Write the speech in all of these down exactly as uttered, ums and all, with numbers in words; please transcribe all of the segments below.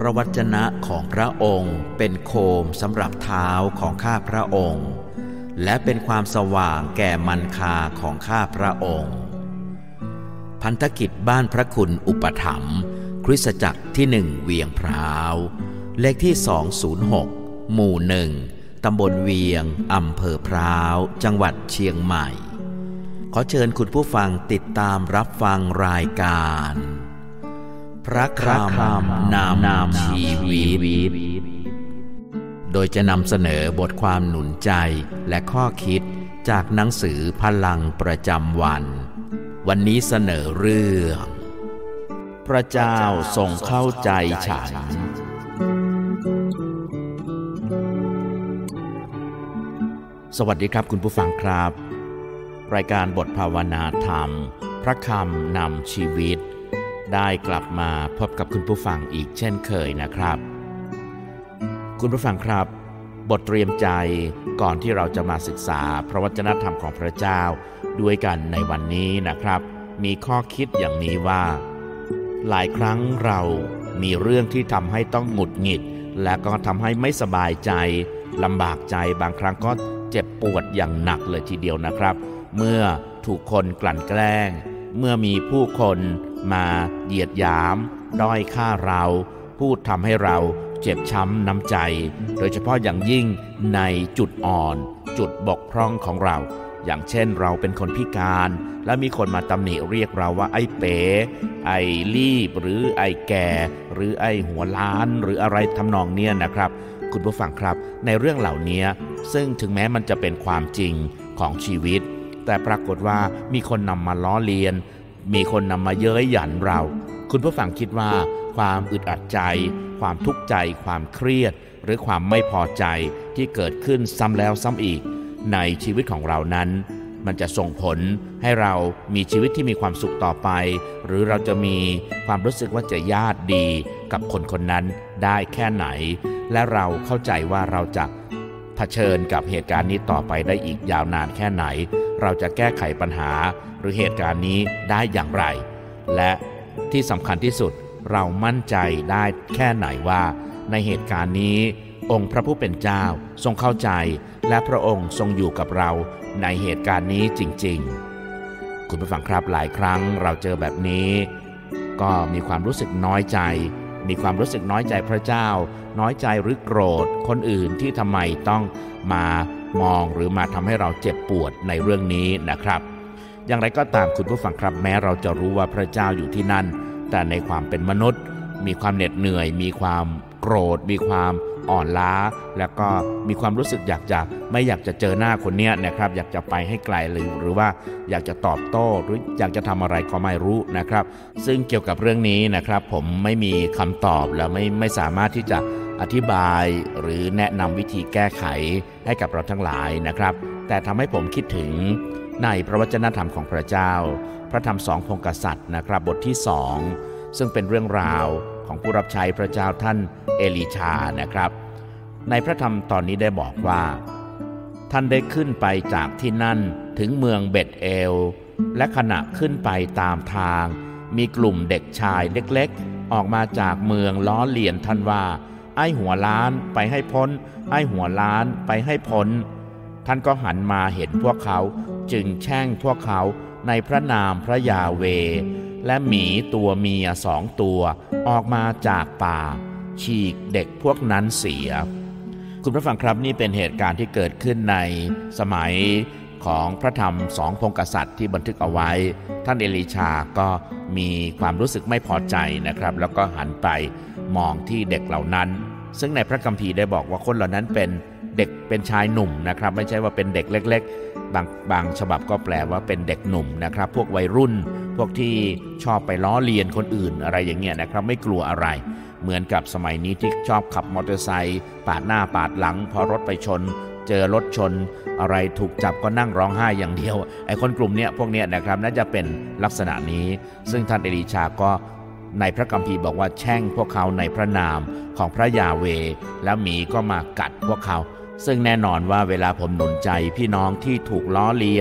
ระวจนะของพระองค์เป็นโคมสำหรับเท้าของข้าพระองค์และเป็นความสว่างแก่มรรคาของข้าพระองค์พันธกิจบ้านพระคุณอุปถัมภ์คริสตจักรที่หนึ่งเวียงพร้าวเลขที่สองศูนย์หกหมู่หนึ่งตำบลเวียงอำเภอพร้าวจังหวัดเชียงใหม่ขอเชิญคุณผู้ฟังติดตามรับฟังรายการพระคำนำชีวิตโดยจะนำเสนอบทความหนุนใจและข้อคิดจากหนังสือพลังประจำวันวันนี้เสนอเรื่องพระเจ้าทรงเข้าใจฉันสวัสดีครับคุณผู้ฟังครับรายการบทภาวนาธรรมพระคำนำชีวิตได้กลับมาพบกับคุณผู้ฟังอีกเช่นเคยนะครับคุณผู้ฟังครับบทเตรียมใจก่อนที่เราจะมาศึกษาพระวจนะธรรมของพระเจ้าด้วยกันในวันนี้นะครับมีข้อคิดอย่างนี้ว่าหลายครั้งเรามีเรื่องที่ทำให้ต้องหงุดหงิดและก็ทำให้ไม่สบายใจลำบากใจบางครั้งก็เจ็บปวดอย่างหนักเลยทีเดียวนะครับเมื่อถูกคนกลั่นแกล้งเมื่อมีผู้คนมาเหยียดหยามด้อยค่าเราพูดทำให้เราเจ็บช้ำน้ำใจโดยเฉพาะอย่างยิ่งในจุดอ่อนจุดบกพร่องของเราอย่างเช่นเราเป็นคนพิการและมีคนมาตำหนิเรียกเราว่าไอ้เป๋ไอ้รีบหรือไอ้แก่หรือไอ้หัวล้านหรืออะไรทำนองเนี้ยนะครับคุณผู้ฟังครับในเรื่องเหล่านี้ซึ่งถึงแม้มันจะเป็นความจริงของชีวิตแต่ปรากฏว่ามีคนนำมาล้อเลียนมีคนนำมาเย้ยหยันเราคุณผู้ฟังคิดว่าความอึดอัดใจความทุกข์ใจความเครียดหรือความไม่พอใจที่เกิดขึ้นซ้ำแล้วซ้ำอีกในชีวิตของเรานั้นมันจะส่งผลให้เรามีชีวิตที่มีความสุขต่อไปหรือเราจะมีความรู้สึกว่าจะญาติดีกับคนคนนั้นได้แค่ไหนและเราเข้าใจว่าเราจะเผชิญกับเหตุการณ์นี้ต่อไปได้อีกยาวนานแค่ไหนเราจะแก้ไขปัญหาหรือเหตุการณ์นี้ได้อย่างไรและที่สำคัญที่สุดเรามั่นใจได้แค่ไหนว่าในเหตุการณ์นี้องค์พระผู้เป็นเจ้าทรงเข้าใจและพระองค์ทรงอยู่กับเราในเหตุการณ์นี้จริงๆคุณผู้ฟังครับหลายครั้งเราเจอแบบนี้ก็มีความรู้สึกน้อยใจมีความรู้สึกน้อยใจพระเจ้าน้อยใจหรือโกรธคนอื่นที่ทำไมต้องมามองหรือมาทำให้เราเจ็บปวดในเรื่องนี้นะครับอย่างไรก็ตามคุณผู้ฟังครับแม้เราจะรู้ว่าพระเจ้าอยู่ที่นั่นแต่ในความเป็นมนุษย์มีความเหน็ดเหนื่อยมีความโกรธมีความอ่อนล้าแล้วก็มีความรู้สึกอยากจะไม่อยากจะเจอหน้าคนเนี้ยนะครับอยากจะไปให้ไกลหรือหรือว่าอยากจะตอบโต้หรืออยากจะทำอะไรก็ไม่รู้นะครับซึ่งเกี่ยวกับเรื่องนี้นะครับผมไม่มีคำตอบและไม่ไม่สามารถที่จะอธิบายหรือแนะนำวิธีแก้ไขให้กับเราทั้งหลายนะครับแต่ทำให้ผมคิดถึงในพระวจนะธรรมของพระเจ้าพระธรรมสองพงศ์กษัตริย์นะครับบทที่สองซึ่งเป็นเรื่องราวของผู้รับใช้พระเจ้าท่านเอลีชานะครับในพระธรรมตอนนี้ได้บอกว่าท่านได้ขึ้นไปจากที่นั่นถึงเมืองเบ็ธเอลและขณะขึ้นไปตามทางมีกลุ่มเด็กชายเล็กๆออกมาจากเมืองล้อเลียนท่านว่าไอ้หัวล้านไปให้พ้นไอ้หัวล้านไปให้พ้นท่านก็หันมาเห็นพวกเขาจึงแช่งพวกเขาในพระนามพระยาเวห์และหมีตัวเมียสองตัวออกมาจากป่าฉีกเด็กพวกนั้นเสียคุณผู้ฟังครับนี่เป็นเหตุการณ์ที่เกิดขึ้นในสมัยของพระธรรมสองพงศ์กษัตริย์ที่บันทึกเอาไว้ท่านเอลีชาก็มีความรู้สึกไม่พอใจนะครับแล้วก็หันไปมองที่เด็กเหล่านั้นซึ่งในพระคัมภีร์ได้บอกว่าคนเหล่านั้นเป็นเด็กเป็นชายหนุ่มนะครับไม่ใช่ว่าเป็นเด็กเล็กๆบางบางฉบับก็แปลว่าเป็นเด็กหนุ่มนะครับพวกวัยรุ่นพวกที่ชอบไปล้อเลียนคนอื่นอะไรอย่างเงี้ยนะครับไม่กลัวอะไรเหมือนกับสมัยนี้ที่ชอบขับมอเตอร์ไซค์ปาดหน้าปาดหลังพอรถไปชนเจอรถชนอะไรถูกจับก็นั่งร้องไห้อย่างเดียวไอ้คนกลุ่มเนี้ยพวกเนี้ยนะครับน่าจะเป็นลักษณะนี้ซึ่งท่านเอลีชาก็ในพระคัมภีร์บอกว่าแช่งพวกเขาในพระนามของพระยาเวห์แล้วหมีก็มากัดพวกเขาซึ่งแน่นอนว่าเวลาผมหนุนใจพี่น้องที่ถูกล้อเลียน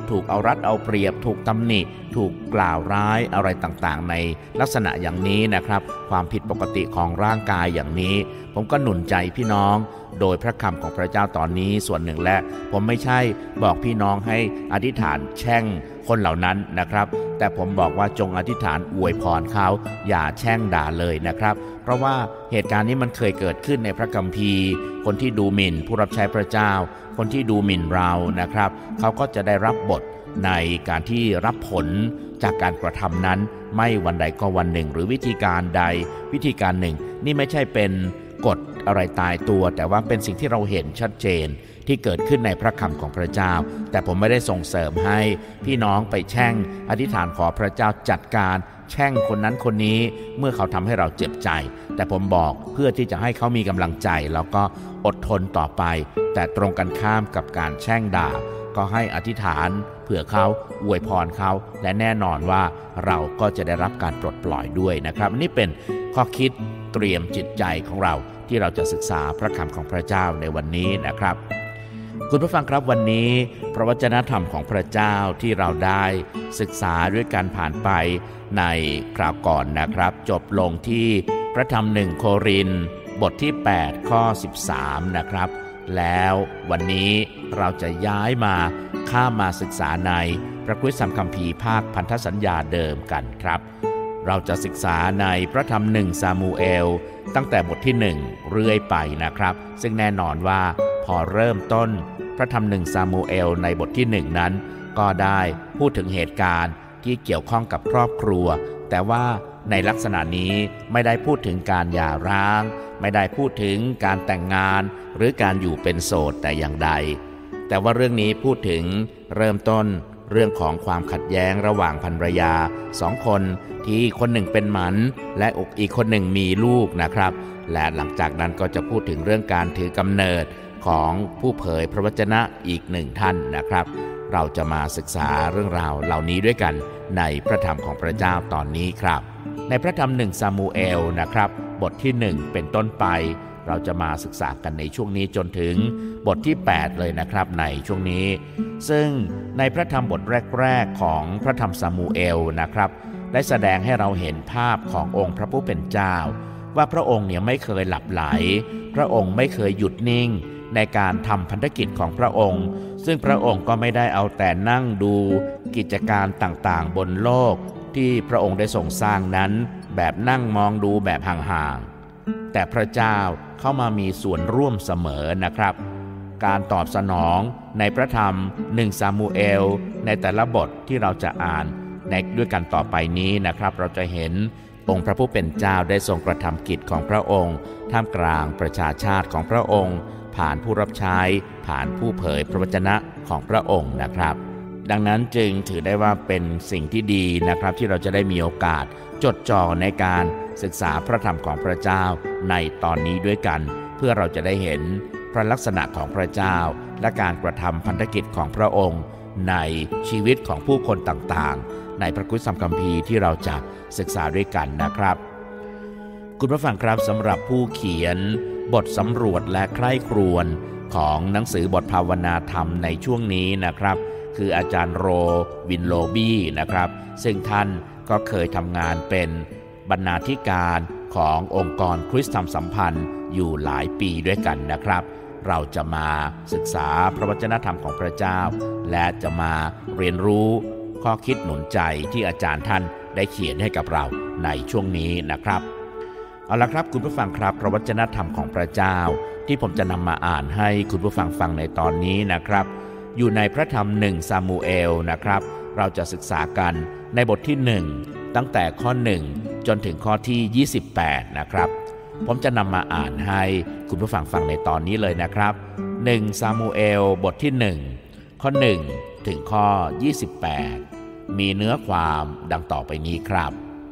ถูกเอารัดเอาเปรียบถูกตำหนิถูกกล่าวร้ายอะไรต่างๆในลักษณะอย่างนี้นะครับความผิดปกติของร่างกายอย่างนี้ผมก็หนุนใจพี่น้องโดยพระคำของพระเจ้าตอนนี้ส่วนหนึ่งและผมไม่ใช่บอกพี่น้องให้อธิษฐานแช่งคนเหล่านั้นนะครับแต่ผมบอกว่าจงอธิษฐานอวยพรเขาอย่าแช่งด่าเลยนะครับเพราะว่าเหตุการณ์นี้มันเคยเกิดขึ้นในพระคัมภีร์คนที่ดูหมิ่นผู้รับใช้พระเจ้าคนที่ดูหมิ่นเรานะครับเขาก็จะได้รับบทในการที่รับผลจากการกระทำนั้นไม่วันใดก็วันหนึ่งหรือวิธีการใดวิธีการหนึ่งนี่ไม่ใช่เป็นกฎอะไรตายตัวแต่ว่าเป็นสิ่งที่เราเห็นชัดเจนที่เกิดขึ้นในพระคำของพระเจ้าแต่ผมไม่ได้ส่งเสริมให้พี่น้องไปแช่งอธิษฐานขอพระเจ้าจัดการแช่งคนนั้นคนนี้เมื่อเขาทำให้เราเจ็บใจแต่ผมบอกเพื่อที่จะให้เขามีกำลังใจแล้วก็อดทนต่อไปแต่ตรงกันข้ามกับการแช่งด่าก็ให้อธิษฐานเผื่อเขาอวยพรเขาและแน่นอนว่าเราก็จะได้รับการปลดปล่อยด้วยนะครับนี่เป็นข้อคิดเตรียมจิตใจของเราที่เราจะศึกษาพระคำของพระเจ้าในวันนี้นะครับคุณผู้ฟังครับวันนี้พระวจนะธรรมของพระเจ้าที่เราได้ศึกษาด้วยการผ่านไปในคราวก่อนนะครับจบลงที่พระธรรมหนึ่งโครินธ์บทที่แปดข้อสิบสามนะครับแล้ววันนี้เราจะย้ายมาข้ามมาศึกษาในพระคัมภีร์คัมภีร์ภาคพันธสัญญาเดิมกันครับเราจะศึกษาในพระธรรมหนึ่งซามูเอลตั้งแต่บทที่หนึ่งเรื่อยไปนะครับซึ่งแน่นอนว่าพอเริ่มต้นพระธรรมหนึ่งซามูเอลในบทที่หนึ่งนั้นก็ได้พูดถึงเหตุการณ์ที่เกี่ยวข้องกับครอบครัวแต่ว่าในลักษณะนี้ไม่ได้พูดถึงการหย่าร้างไม่ได้พูดถึงการแต่งงานหรือการอยู่เป็นโสดแต่อย่างใดแต่ว่าเรื่องนี้พูดถึงเริ่มต้นเรื่องของความขัดแย้งระหว่างภรรยาสองคนที่คนหนึ่งเป็นหมันและอีกคนหนึ่งมีลูกนะครับและหลังจากนั้นก็จะพูดถึงเรื่องการถือกำเนิดของผู้เผยพระวจนะอีกหนึ่งท่านนะครับเราจะมาศึกษาเรื่องราวเหล่านี้ด้วยกันในพระธรรมของพระเจ้าตอนนี้ครับในพระธรรมหนึ่งซามูเอลนะครับบทที่หนึ่งเป็นต้นไปเราจะมาศึกษากันในช่วงนี้จนถึงบทที่แปดเลยนะครับในช่วงนี้ซึ่งในพระธรรมบทแรกๆของพระธรรมซามูเอลนะครับได้แสดงให้เราเห็นภาพขององค์พระผู้เป็นเจ้าว่าพระองค์เนี่ยไม่เคยหลับไหลพระองค์ไม่เคยหยุดนิ่งในการทำพันธกิจของพระองค์ซึ่งพระองค์ก็ไม่ได้เอาแต่นั่งดูกิจการต่างๆบนโลกที่พระองค์ได้ทรงสร้างนั้นแบบนั่งมองดูแบบห่างๆแต่พระเจ้าเข้ามามีส่วนร่วมเสมอนะครับการตอบสนองในพระธรรมหนึ่งซามูเอลในแต่ละบทที่เราจะอ่านในด้วยกันต่อไปนี้นะครับเราจะเห็นองค์พระผู้เป็นเจ้าได้ทรงกระทำกิจของพระองค์ท่ามกลางประชาชาติของพระองค์ผ่านผู้รับใช้ผ่านผู้เผยพระวจนะของพระองค์นะครับดังนั้นจึงถือได้ว่าเป็นสิ่งที่ดีนะครับที่เราจะได้มีโอกาสจดจ่อในการศึกษาพระธรรมของพระเจ้าในตอนนี้ด้วยกันเพื่อเราจะได้เห็นพระลักษณะของพระเจ้าและการกระทำพันธกิจของพระองค์ในชีวิตของผู้คนต่างๆในพระคัมภีร์ที่เราจะศึกษาด้วยกันนะครับคุณผู้ฟังครับสำหรับผู้เขียนบทสำรวจและใคร่ครวญของหนังสือบทภาวนาธรรมในช่วงนี้นะครับคืออาจารย์โรวินโลบี้นะครับซึ่งท่านก็เคยทำงานเป็นบรรณาธิการขององค์กรคริสตธรรมสัมพันธ์อยู่หลายปีด้วยกันนะครับเราจะมาศึกษาพระวจนะธรรมของพระเจ้าและจะมาเรียนรู้ข้อคิดหนุนใจที่อาจารย์ท่านได้เขียนให้กับเราในช่วงนี้นะครับเอาละครับคุณผู้ฟังครับพระวจนะธรรมของพระเจ้าที่ผมจะนำมาอ่านให้คุณผู้ฟังฟังในตอนนี้นะครับอยู่ในพระธรรมหนึ่งซามูเอลนะครับเราจะศึกษากันในบทที่หนึ่งตั้งแต่ข้อหนึ่งจนถึงข้อที่ยี่สิบแปดนะครับผมจะนำมาอ่านให้คุณผู้ฟังฟังในตอนนี้เลยนะครับหนึ่งซามูเอลบทที่หนึ่งข้อหนึ่งถึงข้อยี่สิบแปดมีเนื้อความดังต่อไปนี้ครับ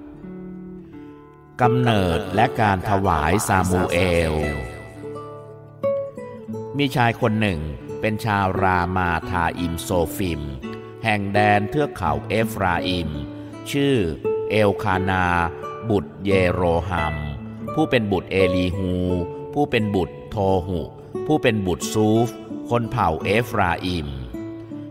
กำเนิดและการถวายซามูเอลมีชายคนหนึ่งเป็นชาวรามาทาอิมโซฟิมแห่งแดนเทือกเขาเอฟราอิมชื่อเอลคานาบุตรเยโรฮัมผู้เป็นบุตรเอลีฮูผู้เป็นบุตรโทหุผู้เป็นบุตรซูฟคนเผ่าเอฟราอิม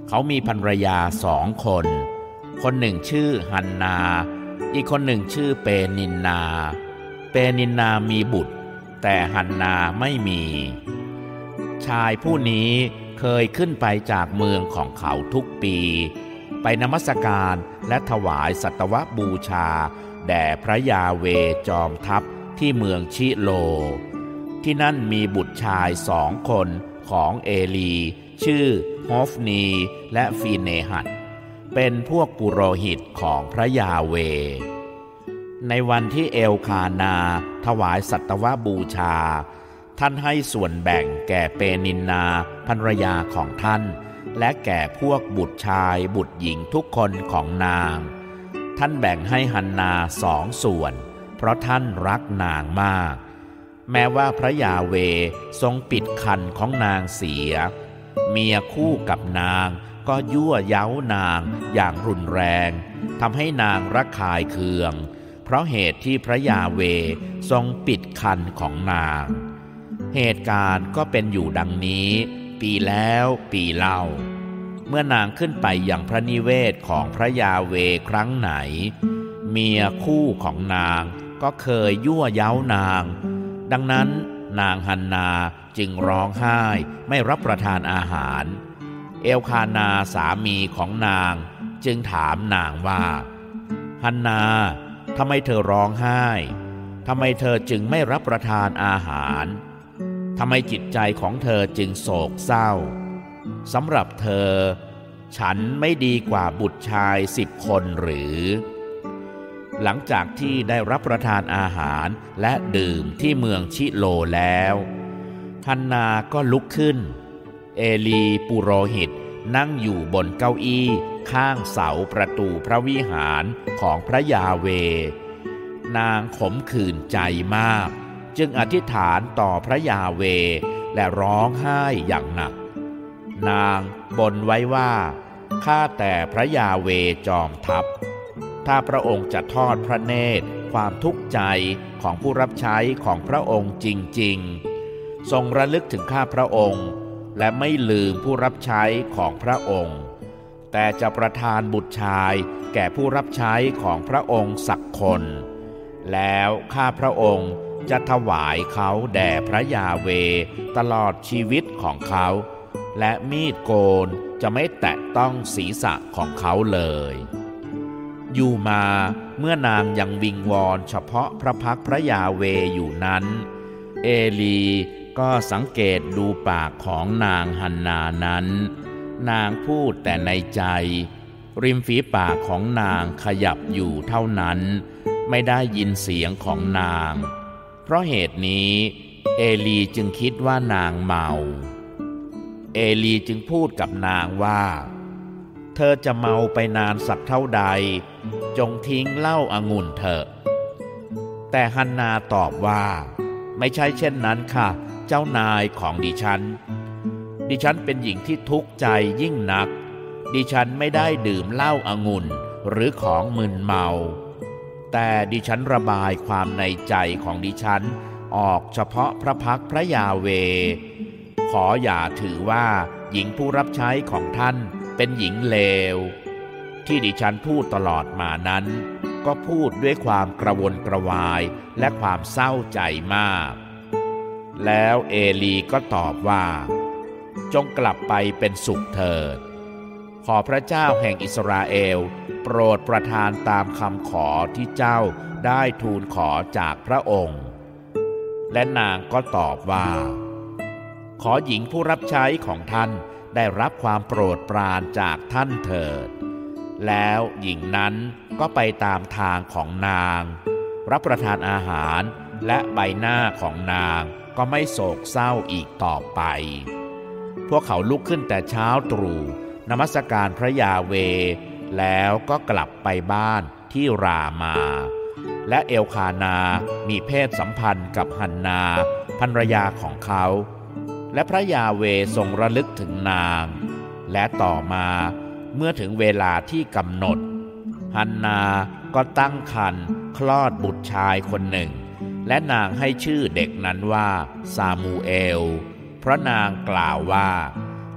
เขามีภรรยาสองคนคนหนึ่งชื่อฮันนาอีกคนหนึ่งชื่อเปนินนาเปนินนามีบุตรแต่ฮันนาไม่มีชายผู้นี้เคยขึ้นไปจากเมืองของเขาทุกปีไปนมัสการและถวายสัตวบูชาแด่พระยาเวจอมทัพที่เมืองชิโลที่นั่นมีบุตรชายสองคนของเอลีชื่อโฮฟนีและฟีเนหัดเป็นพวกปุโรหิตของพระยาเวในวันที่เอลคานาถวายสัตวบูชาท่านให้ส่วนแบ่งแก่เปนินนาภรรยาของท่านและแก่พวกบุตรชายบุตรหญิงทุกคนของนางท่านแบ่งให้ฮันนาสองส่วนเพราะท่านรักนางมากแม้ว่าพระยาเวทรงปิดคันของนางเสียเมียคู่กับนางก็ยั่วเย้านางอย่างรุนแรงทำให้นางระคายเคืองเพราะเหตุที่พระยาเวทรงปิดคันของนางเหตุการณ์ก็เป็นอยู่ดังนี้ปีแล้วปีเล่าเมื่อนางขึ้นไปยังพระนิเวศของพระยาเวครั้งไหนเมียคู่ของนางก็เคยยั่วเย้านางดังนั้นนางฮันนาจึงร้องไห้ไม่รับประทานอาหารเอลคานาสามีของนางจึงถามนางว่าฮันนาทำไมเธอร้องไห้ทำไมเธอจึงไม่รับประทานอาหารทำไมจิตใจของเธอจึงโศกเศร้าสำหรับเธอฉันไม่ดีกว่าบุตรชายสิบคนหรือหลังจากที่ได้รับประทานอาหารและดื่มที่เมืองชิโลแล้วฮันนาก็ลุกขึ้นเอลีปุโรหิตนั่งอยู่บนเก้าอี้ข้างเสาประตูพระวิหารของพระยาเวนางขมขื่นใจมากจึงอธิษฐานต่อพระยาเวและร้องไห้อย่างหนักนางบ่นไว้ว่าข้าแต่พระยาเวจอมทัพถ้าพระองค์จะทอดพระเนตรความทุกข์ใจของผู้รับใช้ของพระองค์จริงๆทรงระลึกถึงข้าพระองค์และไม่ลืมผู้รับใช้ของพระองค์แต่จะประทานบุตรชายแก่ผู้รับใช้ของพระองค์สักคนแล้วข้าพระองค์จะถวายเขาแด่พระยาเวตลอดชีวิตของเขาและมีดโกนจะไม่แตะต้องศีรษะของเขาเลยอยู่มาเมื่อนางยังวิงวอนเฉพาะพระพักพระยาเวอยู่นั้นเอลีก็สังเกตดูปากของนางฮันนานั้นนางพูดแต่ในใจริมฝีปากของนางขยับอยู่เท่านั้นไม่ได้ยินเสียงของนางเพราะเหตุนี้เอลีจึงคิดว่านางเมาเอลีจึงพูดกับนางว่าเธอจะเมาไปนานสักเท่าใดจงทิ้งเหล้าองุ่นเถอะแต่ฮันนาตอบว่าไม่ใช่เช่นนั้นค่ะเจ้านายของดิฉันดิฉันเป็นหญิงที่ทุกข์ใจยิ่งนักดิฉันไม่ได้ดื่มเหล้าองุ่นหรือของมึนเมาแต่ดิฉันระบายความในใจของดิฉันออกเฉพาะพระพักพระยาเวขออย่าถือว่าหญิงผู้รับใช้ของท่านเป็นหญิงเลวที่ดิฉันพูดตลอดมานั้นก็พูดด้วยความกระวนกระวายและความเศร้าใจมากแล้วเอลีก็ตอบว่าจงกลับไปเป็นสุขเถิดขอพระเจ้าแห่งอิสราเอลโปรดประทานตามคำขอที่เจ้าได้ทูลขอจากพระองค์และนางก็ตอบว่าขอหญิงผู้รับใช้ของท่านได้รับความโปรดปรานจากท่านเถิดแล้วหญิงนั้นก็ไปตามทางของนางรับประทานอาหารและใบหน้าของนางก็ไม่โศกเศร้าอีกต่อไปพวกเขาลุกขึ้นแต่เช้าตรู่นมัสการพระยาเวแล้วก็กลับไปบ้านที่รามาและเอลคานามีเพศสัมพันธ์กับฮันนาภรรยาของเขาและพระยาเวทรงระลึกถึงนางและต่อมาเมื่อถึงเวลาที่กำหนดฮันนาก็ตั้งครรภ์คลอดบุตรชายคนหนึ่งและนางให้ชื่อเด็กนั้นว่าซามูเอลเพราะนางกล่าวว่าดิ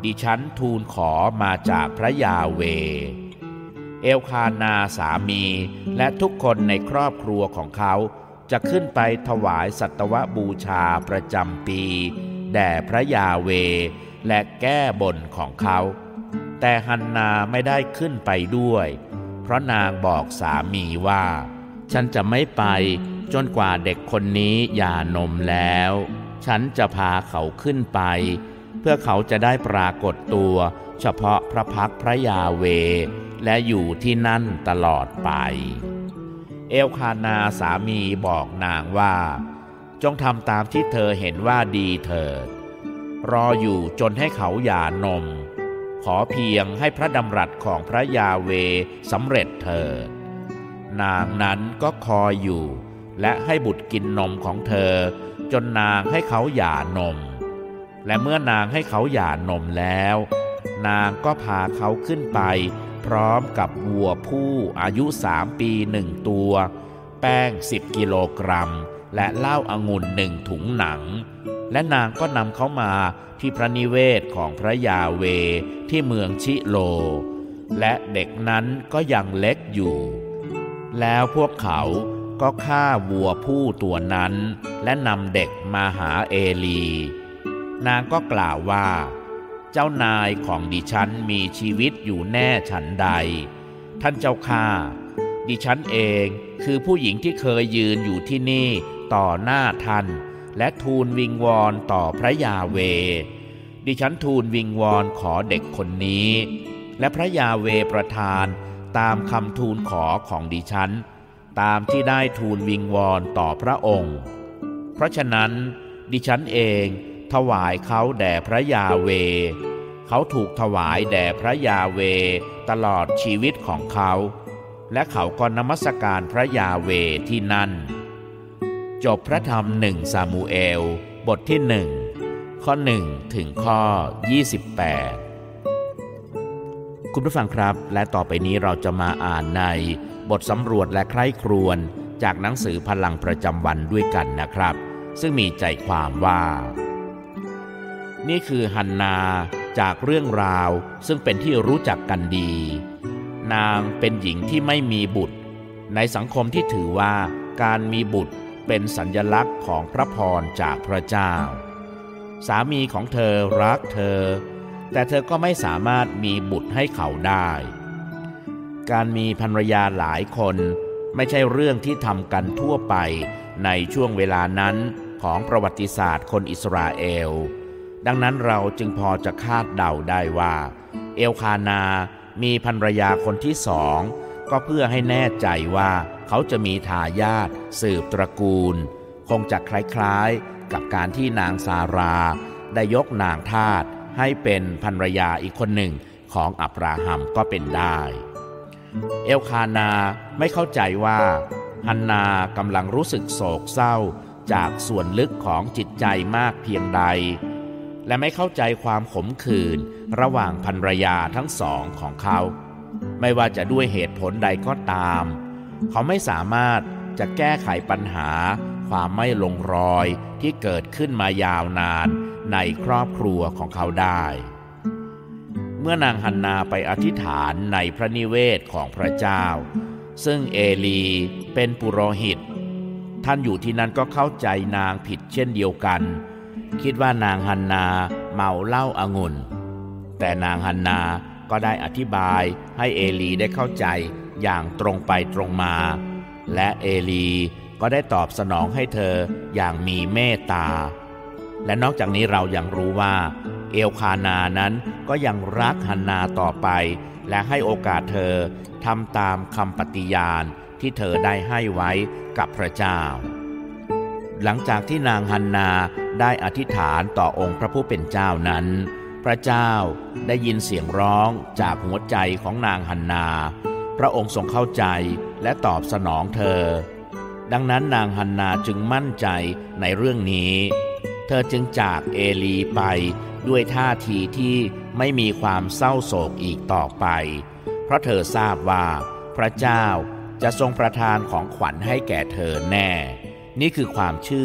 ดิฉันทูลขอมาจากพระยาเวห์เอลคานาสามีและทุกคนในครอบครัวของเขาจะขึ้นไปถวายสัตวบูชาประจำปีแด่พระยาเวห์และแก้บนของเขาแต่ฮันนาไม่ได้ขึ้นไปด้วยเพราะนางบอกสามีว่าฉันจะไม่ไปจนกว่าเด็กคนนี้หย่านมแล้วฉันจะพาเขาขึ้นไปเพื่อเขาจะได้ปรากฏตัวเฉพาะพระพักตร์พระยาเวห์และอยู่ที่นั่นตลอดไปเอลคานาสามีบอกนางว่าจงทำตามที่เธอเห็นว่าดีเถิดรออยู่จนให้เขาหย่านมขอเพียงให้พระดำรัสของพระยาเวห์สำเร็จเถิดนางนั้นก็คอยอยู่และให้บุตรกินนมของเธอจนนางให้เขาหย่านมและเมื่อนางให้เขาหย่านมแล้วนางก็พาเขาขึ้นไปพร้อมกับวัวผู้อายุสามปีหนึ่งตัวแป้งสิบกิโลกรัมและเหล้าองุ่นหนึ่งถุงหนังและนางก็นำเขามาที่พระนิเวศของพระยาเวห์ที่เมืองชิโลและเด็กนั้นก็ยังเล็กอยู่แล้วพวกเขาก็ฆ่าวัวผู้ตัวนั้นและนำเด็กมาหาเอลีนางก็กล่าวว่าเจ้านายของดิฉันมีชีวิตอยู่แน่ฉันใดท่านเจ้าข้าดิฉันเองคือผู้หญิงที่เคยยืนอยู่ที่นี่ต่อหน้าท่านและทูลวิงวอนต่อพระยาเวห์ดิฉันทูลวิงวอนขอเด็กคนนี้และพระยาเวห์ประทานตามคำทูลขอของดิฉันตามที่ได้ทูลวิงวอนต่อพระองค์เพราะฉะนั้นดิฉันเองถวายเขาแด่พระยาเวห์เขาถูกถวายแด่พระยาเวห์ตลอดชีวิตของเขาและเขาก็นมัสการพระยาเวห์ที่นั่นจบพระธรรมหนึ่งซามูเอลบทที่หนึ่งข้อหนึ่งถึงข้อยี่สิบแปดคุณผู้ฟังครับและต่อไปนี้เราจะมาอ่านในบทสำรวจและใคร่ครวญจากหนังสือพลังประจำวันด้วยกันนะครับซึ่งมีใจความว่านี่คือฮันนาจากเรื่องราวซึ่งเป็นที่รู้จักกันดีนางเป็นหญิงที่ไม่มีบุตรในสังคมที่ถือว่าการมีบุตรเป็นสัญลักษณ์ของพระพรจากพระเจ้าสามีของเธอรักเธอแต่เธอก็ไม่สามารถมีบุตรให้เขาได้การมีภรรยาหลายคนไม่ใช่เรื่องที่ทำกันทั่วไปในช่วงเวลานั้นของประวัติศาสตร์คนอิสราเอลดังนั้นเราจึงพอจะคาดเดาได้ว่าเอลคานามีภรรยาคนที่สองก็เพื่อให้แน่ใจว่าเขาจะมีทายาทสืบตระกูลคงจะคล้ายๆกับการที่นางซาราได้ยกนางทาสให้เป็นภรรยาอีกคนหนึ่งของอับราฮัมก็เป็นได้เอลคานาไม่เข้าใจว่าฮันนากำลังรู้สึกโศกเศร้าจากส่วนลึกของจิตใจมากเพียงใดและไม่เข้าใจความขมขื่นระหว่างภรรยาทั้งสองของเขาไม่ว่าจะด้วยเหตุผลใดก็ตามเขาไม่สามารถจะแก้ไขปัญหาความไม่ลงรอยที่เกิดขึ้นมายาวนานในครอบครัวของเขาได้เมื่อนางฮันนาไปอธิษฐานในพระนิเวศของพระเจ้าซึ่งเอลีเป็นปุโรหิตท่านอยู่ที่นั่นก็เข้าใจนางผิดเช่นเดียวกันคิดว่านางฮันนาเมาเหล้าองุ่นแต่นางฮันนาก็ได้อธิบายให้เอลีได้เข้าใจอย่างตรงไปตรงมาและเอลีก็ได้ตอบสนองให้เธออย่างมีเมตตาและนอกจากนี้เรายังรู้ว่าเอลคานานั้นก็ยังรักฮันนาต่อไปและให้โอกาสเธอทำตามคำปฏิญาณที่เธอได้ให้ไว้กับพระเจ้าหลังจากที่นางฮันนาได้อธิษฐานต่อองค์พระผู้เป็นเจ้านั้นพระเจ้าได้ยินเสียงร้องจากหัวใจของนางฮันนาพระองค์ทรงเข้าใจและตอบสนองเธอดังนั้นนางฮันนาจึงมั่นใจในเรื่องนี้เธอจึงจากเอลีไปด้วยท่าทีที่ไม่มีความเศร้าโศกอีกต่อไปเพราะเธอทราบว่าพระเจ้าจะทรงประทานของขวัญให้แก่เธอแน่นี่คือความเชื่อ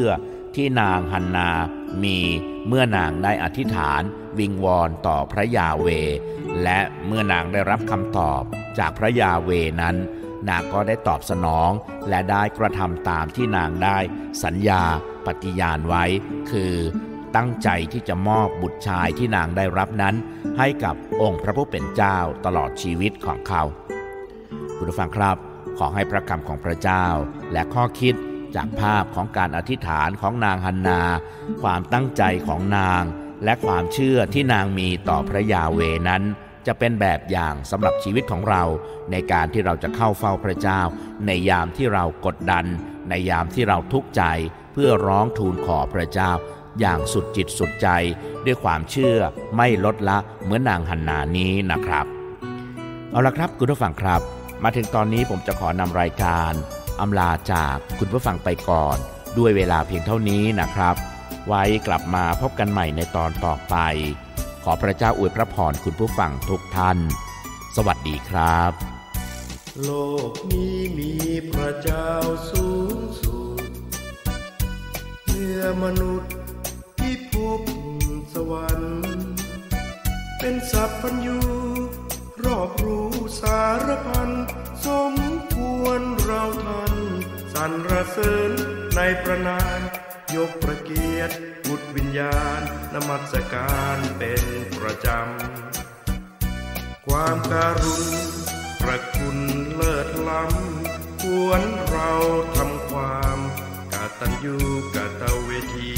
ที่นางฮันนามีเมื่อนางได้อธิษฐานวิงวอนต่อพระยาเวห์และเมื่อนางได้รับคำตอบจากพระยาเวห์นั้นนางก็ได้ตอบสนองและได้กระทำตามที่นางได้สัญญาปฏิญาณไว้คือตั้งใจที่จะมอบบุตรชายที่นางได้รับนั้นให้กับองค์พระผู้เป็นเจ้าตลอดชีวิตของเขาคุณผู้ฟังครับขอให้พระคำของพระเจ้าและข้อคิดจากภาพของการอธิษฐานของนางฮันนาความตั้งใจของนางและความเชื่อที่นางมีต่อพระยาเวห์นั้นจะเป็นแบบอย่างสำหรับชีวิตของเราในการที่เราจะเข้าเฝ้าพระเจ้าในยามที่เรากดดันในยามที่เราทุกข์ใจเพื่อร้องทูลขอพระเจ้าอย่างสุดจิตสุดใจด้วยความเชื่อไม่ลดละเหมือนนางฮันนานี้นะครับเอาละครับคุณผู้ฟังครับมาถึงตอนนี้ผมจะขอนำรายการอำลาจากคุณผู้ฟังไปก่อนด้วยเวลาเพียงเท่านี้นะครับไว้กลับมาพบกันใหม่ในตอนต่อไปขอพระเจ้าอวยพระพรคุณผู้ฟังทุกท่านสวัสดีครับโลกนี้มีพระเจ้าสูงสุดเหนือมนุษย์ที่ภพสวรรค์เป็นสัพพัญญูรอบรู้สารพันสมควรเราท่านสรรเสริญในพระนามยกพระเกียรติบุตรวิญญาณนมัสการเป็นประจำความการุณพระคุณเลิศล้ำควรเราทำความกตัญญูกตเวที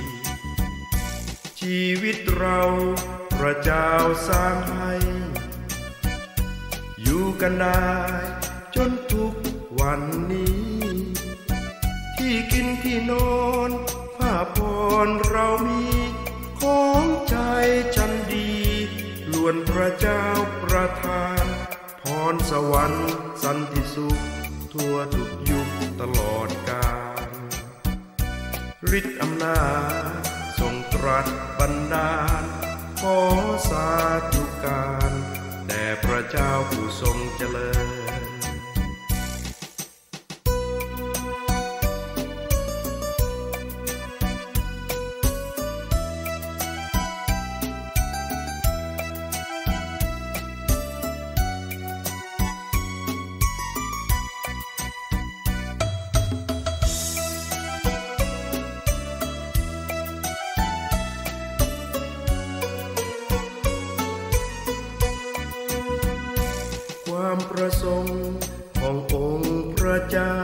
ชีวิตเราพระเจ้าสร้างให้อยู่กันได้จนทุกวันนี้ที่กินที่นอนผ้าผ่อนเรามีของใจฉันดีล้วนพระเจ้าประทานพรสวรรค์สันติสุขทั่วทุกยุคตลอดกาลฤทธิ์อำนาจทรงตรัสบันดาลขอสาธุการแด่พระเจ้าผู้ทรงเจริญความประสงค์ขององค์พระเจ้า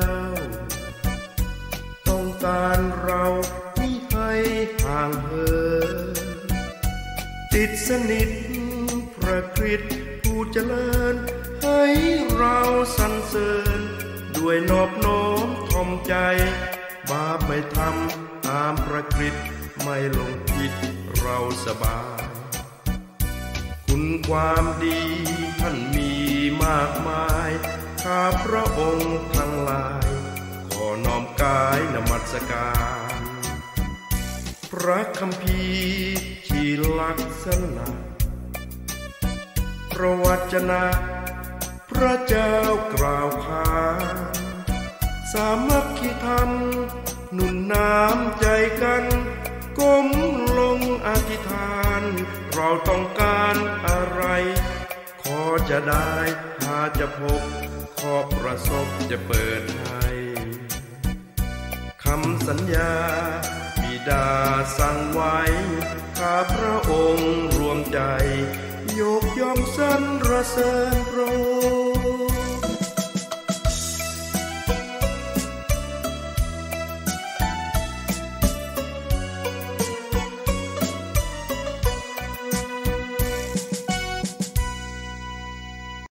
ต้องการเรามิให้ห่างเหินติดสนิทพระคริสต์ผู้เจริญให้เราสรรเสริญด้วยนอบน้อมถ่อมใจบาปไม่ทำตามพระคริสต์ไม่หลงผิดเราสบายคุณความดีท่านมีมากมายข้าพระองค์ทั้งหลายขอน้อมกายนมัสการพระคัมภีร์ที่ลักษณะพระวจนะพระเจ้ากล่าวขานสามัคคีธรรมหนุนน้ำใจกันก้มลงอธิษฐานเราต้องการอะไรขอจะได้หาจะพบขอประสบจะเปิดให้คำสัญญาบิดาสั่งไว้ข้าพระองค์รวมใจยกย่องสรรเสริญพระองค์